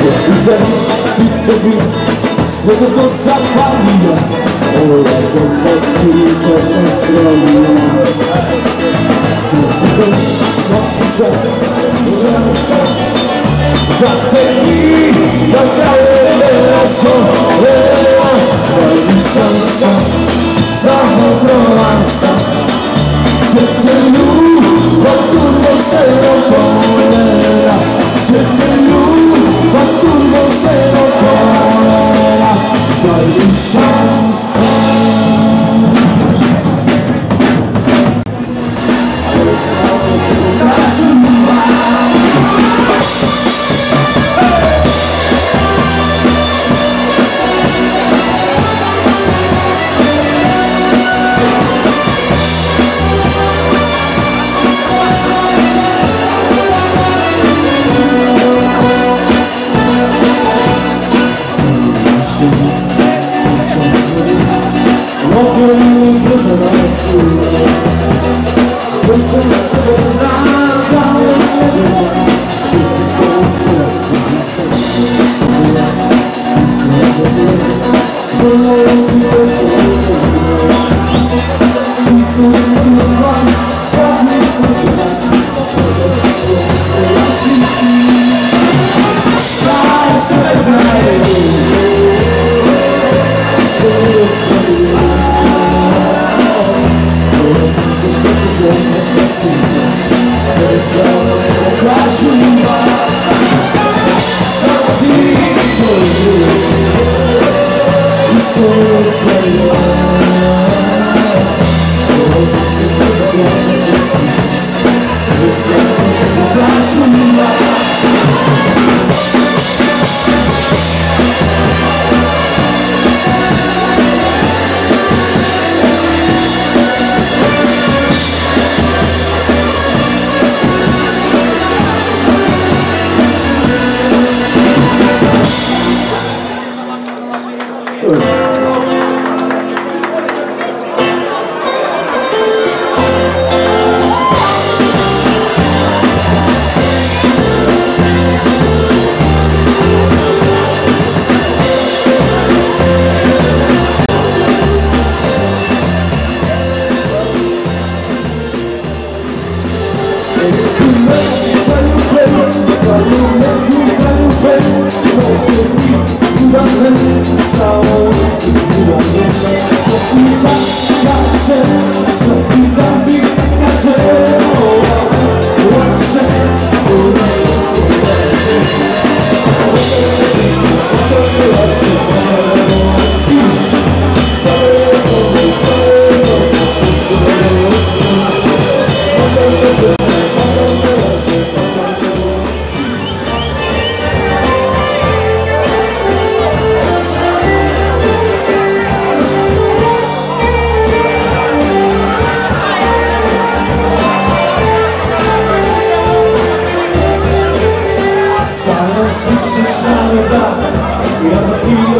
Tebi sve za to zapalio, ovako potpuno ne sravio. Crtiko napiša, želim sam da te mi da krajeve osnovela. Daj mi šansa, zahobrala sam, će te ljubav turbo se opolela, će te ljubav turbo se opolela. Daj mi šansa.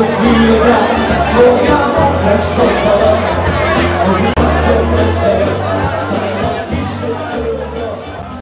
Tvoja mokra stopa, sam tako presek.